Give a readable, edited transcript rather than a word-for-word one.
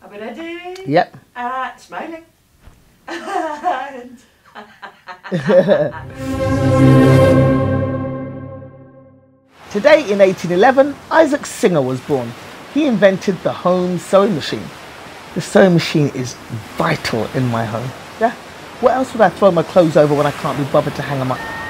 Are we ready? Yep. Smiling. Today in 1811, Isaac Singer was born. He invented the home sewing machine. The sewing machine is vital in my home. Yeah. What else would I throw my clothes over when I can't be bothered to hang them up?